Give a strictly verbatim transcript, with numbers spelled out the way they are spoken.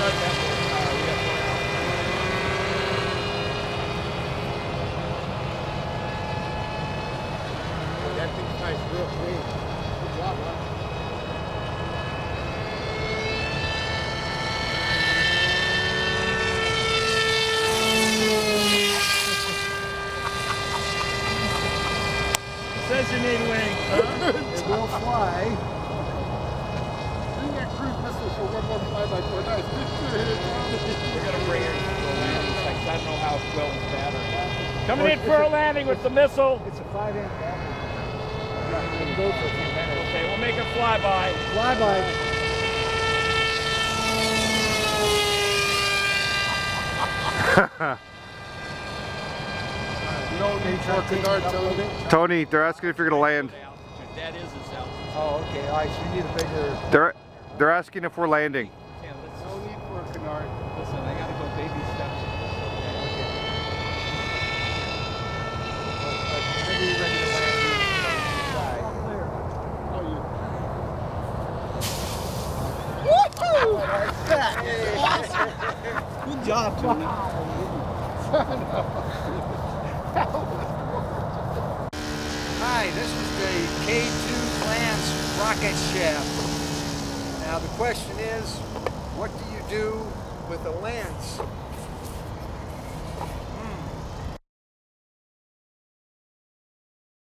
does have to, uh, we have to run out. That thing's nice, real clean. Good job, huh? Says you need wings, huh? It will fly. You got cruise missiles for one more flyby for a night. We're gonna bring it for a landing. I don't know how well it's battered. Coming in for a landing with the missile. It's a five amp battery. We'll go for a few minutes. Okay, we'll make a flyby. Flyby. You don't need for Canard, Tony. Tony, they're asking if you're going to land. That is his altitude. Oh, okay. All right, so you need a bigger... They're, they're asking if we're landing. Yeah, let's No need for a Canard. listen, I gotta go baby steps. Maybe you're ready to land. Woohoo! Like that. Awesome. Good job, Tony. Hi, this is the K two Lance rocket shaft. Now the question is, what do you do with a Lance